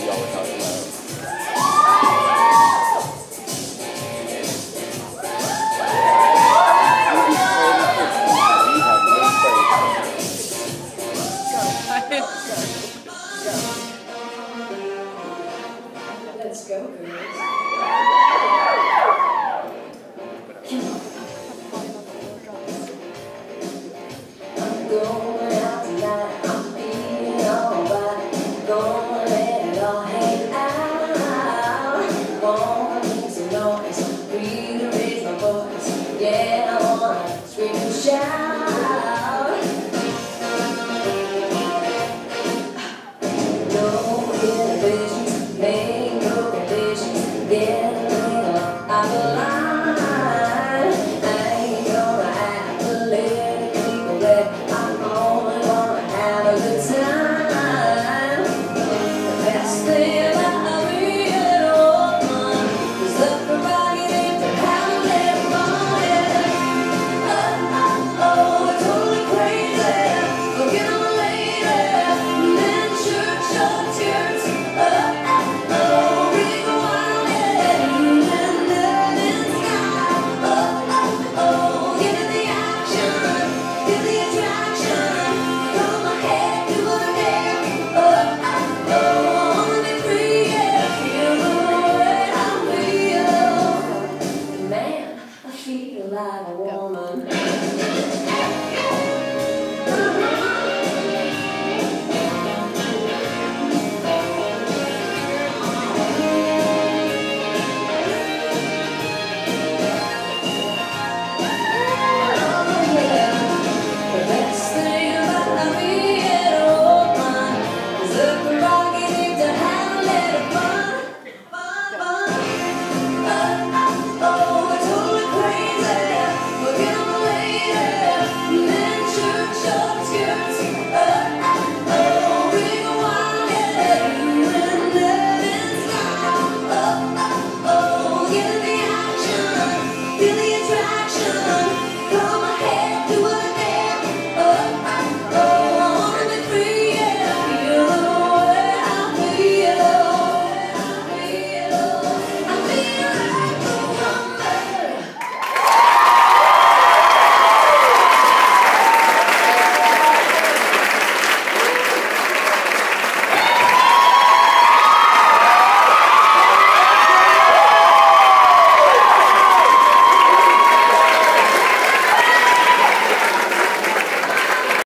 y'all were talking about. Let's go, girls. I'm going out tonight. I'm feeling alright. Gonna let it all hang out. Wanna make some noise. Really raise my voice. Yeah, I wanna scream and shout. No inhibitions, make no conditions. Get a little out of line. I ain't gonna act politically correct. I'm only gonna have a good time. The best thing